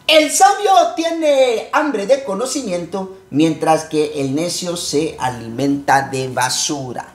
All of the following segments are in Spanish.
El sabio tiene hambre de conocimiento, mientras que el necio se alimenta de basura.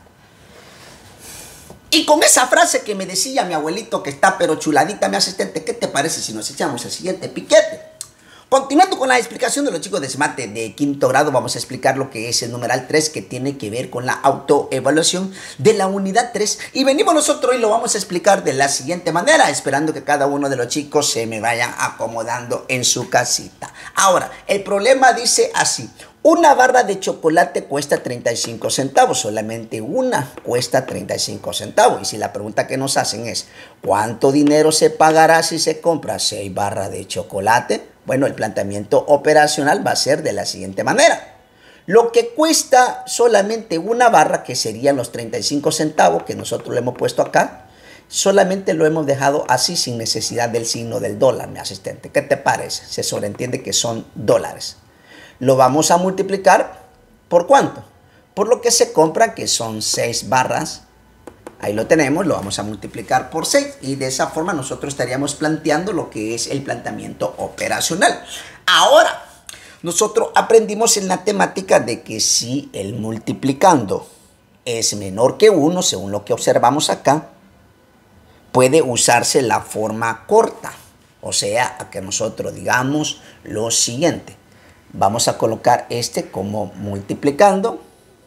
Y con esa frase que me decía mi abuelito, que está pero chuladita, mi asistente, ¿qué te parece si nos echamos el siguiente piquete? Continuando con la explicación de los chicos de SMATE de quinto grado, vamos a explicar lo que es el numeral 3, que tiene que ver con la autoevaluación de la unidad 3. Y venimos nosotros y lo vamos a explicar de la siguiente manera, esperando que cada uno de los chicos se me vayan acomodando en su casita. Ahora, el problema dice así: una barra de chocolate cuesta 35 centavos, solamente una cuesta 35 centavos. Y si la pregunta que nos hacen es, ¿cuánto dinero se pagará si se compra 6 barras de chocolate? Bueno, el planteamiento operacional va a ser de la siguiente manera. Lo que cuesta solamente una barra, que serían los 35 centavos que nosotros le hemos puesto acá, solamente lo hemos dejado así sin necesidad del signo del dólar, mi asistente. ¿Qué te parece? Se sobreentiende que son dólares. Lo vamos a multiplicar ¿por cuánto? Por lo que se compra, que son 6 barras. Ahí lo tenemos, lo vamos a multiplicar por 6 y de esa forma nosotros estaríamos planteando lo que es el planteamiento operacional. Ahora, nosotros aprendimos en la temática de que si el multiplicando es menor que 1, según lo que observamos acá, puede usarse la forma corta. O sea, a que nosotros digamos lo siguiente. Vamos a colocar este como multiplicando.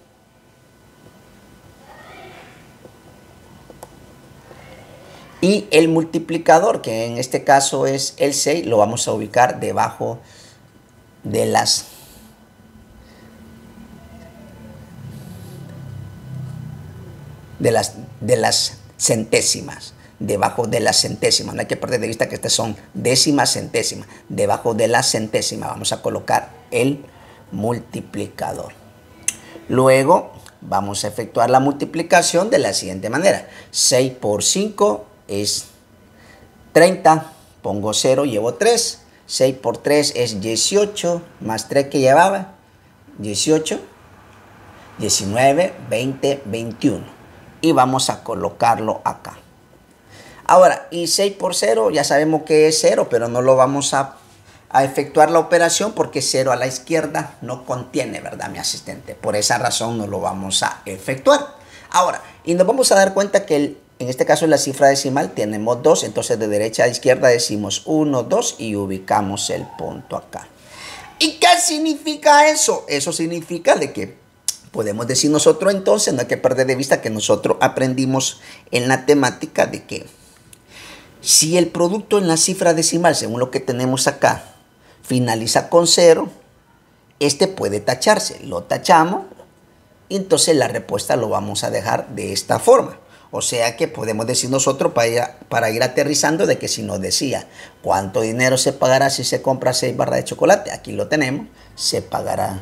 Y el multiplicador, que en este caso es el 6, lo vamos a ubicar debajo de las centésimas. Debajo de las centésimas. No hay que perder de vista que estas son décimas, centésimas. Debajo de las centésimas vamos a colocar el multiplicador. Luego vamos a efectuar la multiplicación de la siguiente manera. 6 por 5 es 30, pongo 0, llevo 3, 6 por 3 es 18, más 3 que llevaba, 18, 19, 20, 21. Y vamos a colocarlo acá. Ahora, y 6 por 0, ya sabemos que es 0, pero no lo vamos a efectuar la operación porque 0 a la izquierda no contiene, ¿verdad, mi asistente? Por esa razón no lo vamos a efectuar. Ahora, y nos vamos a dar cuenta que en este caso en la cifra decimal tenemos 2, entonces de derecha a izquierda decimos 1, 2 y ubicamos el punto acá. ¿Y qué significa eso? Eso significa de que podemos decir nosotros entonces, no hay que perder de vista que nosotros aprendimos en la temática de que si el producto en la cifra decimal, según lo que tenemos acá, finaliza con 0, este puede tacharse. Lo tachamos y entonces la respuesta lo vamos a dejar de esta forma. O sea que podemos decir nosotros para ir aterrizando de que si nos decía cuánto dinero se pagará si se compra 6 barras de chocolate, aquí lo tenemos, se pagará.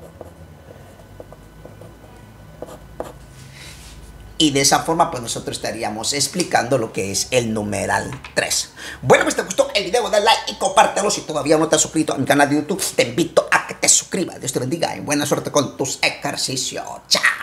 Y de esa forma pues nosotros estaríamos explicando lo que es el numeral 3. Bueno, pues te gustó el video, dale like y compártelo. Si todavía no te has suscrito a mi canal de YouTube, te invito a que te suscribas. Dios te bendiga y buena suerte con tus ejercicios. Chao.